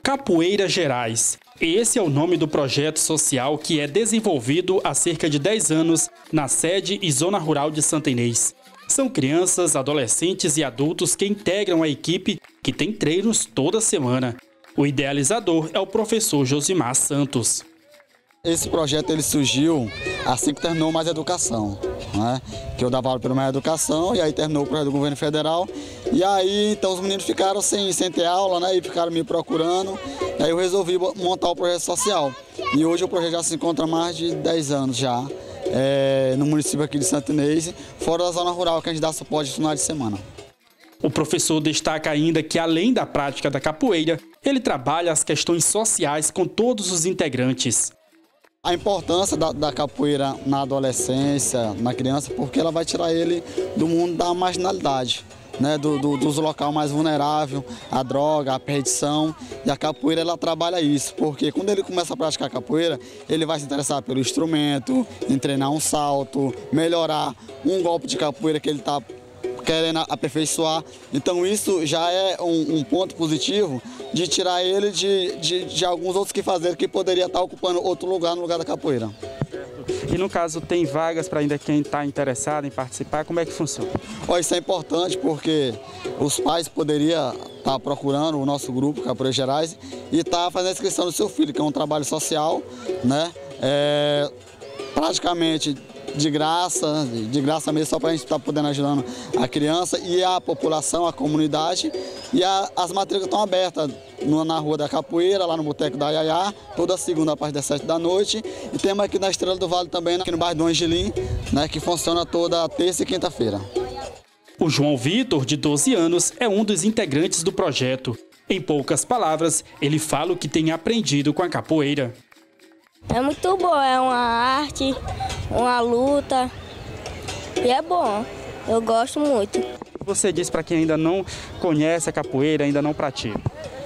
Capoeira Gerais. Esse é o nome do projeto social que é desenvolvido há cerca de 10 anos na sede e zona rural de Santa Inês. São crianças, adolescentes e adultos que integram a equipe que tem treinos toda semana. O idealizador é o professor Josimar Santos. Esse projeto ele surgiu assim que terminou Mais Educação, né? Que eu dava aula pelo Mais Educação e aí terminou o projeto do governo federal. E aí então os meninos ficaram sem ter aula, né? E ficaram me procurando. E aí eu resolvi montar o projeto social. E hoje o projeto já se encontra há mais de 10 anos já, no município aqui de Santa Inês, fora da zona rural que a gente dá suporte no final de semana. O professor destaca ainda que, além da prática da capoeira, ele trabalha as questões sociais com todos os integrantes. A importância da capoeira na adolescência, na criança, porque ela vai tirar ele do mundo da marginalidade, né? Dos locais mais vulneráveis, a droga, a perdição. E a capoeira ela trabalha isso, porque quando ele começa a praticar capoeira, ele vai se interessar pelo instrumento, em treinar um salto, melhorar um golpe de capoeira que ele está querendo aperfeiçoar. Então isso já é um ponto positivo de tirar ele de alguns outros que poderia estar ocupando outro lugar no lugar da capoeira. E no caso tem vagas para ainda quem está interessado em participar, como é que funciona? Isso é importante porque os pais poderiam estar procurando o nosso grupo Capoeira Gerais e estar fazendo a inscrição do seu filho, que é um trabalho social, né? Praticamente de graça mesmo, só para a gente estar podendo ajudando a criança e a população, a comunidade. E as matrículas estão abertas na Rua da Capoeira, lá no Boteco da Iaiá, toda segunda a partir das 7 da noite. E temos aqui na Estrela do Vale também, aqui no bairro do Angelim, né, que funciona toda terça e quinta-feira. O João Vitor, de 12 anos, é um dos integrantes do projeto. Em poucas palavras, ele fala o que tem aprendido com a capoeira. É muito bom, é uma arte, uma luta e é bom, eu gosto muito. Você diz para quem ainda não conhece a capoeira, ainda não pratica?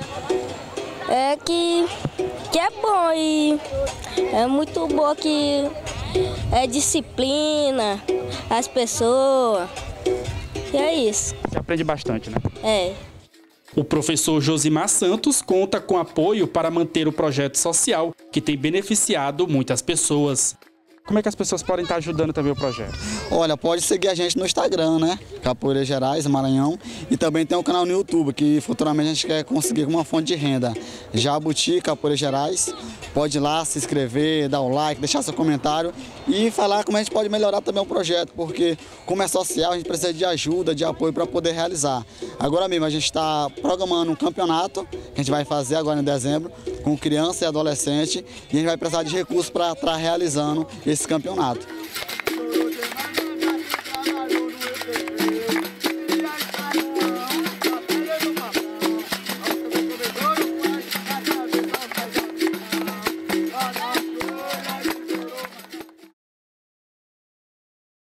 É que é bom e é muito bom que é disciplina, as pessoas, e é isso. Você aprende bastante, né? É. O professor Josimar Santos conta com apoio para manter o projeto social, que tem beneficiado muitas pessoas. Como é que as pessoas podem estar ajudando também o projeto? Olha, pode seguir a gente no Instagram, né? Capoeira Gerais, Maranhão. E também tem um canal no YouTube, que futuramente a gente quer conseguir uma fonte de renda. Jabuti Capoeira Gerais. Pode ir lá, se inscrever, dar um like, deixar seu comentário e falar como a gente pode melhorar também o projeto, porque como é social, a gente precisa de ajuda, de apoio para poder realizar. Agora mesmo a gente está programando um campeonato, que a gente vai fazer agora em dezembro, com criança e adolescente, e a gente vai precisar de recursos para estar realizando esse campeonato.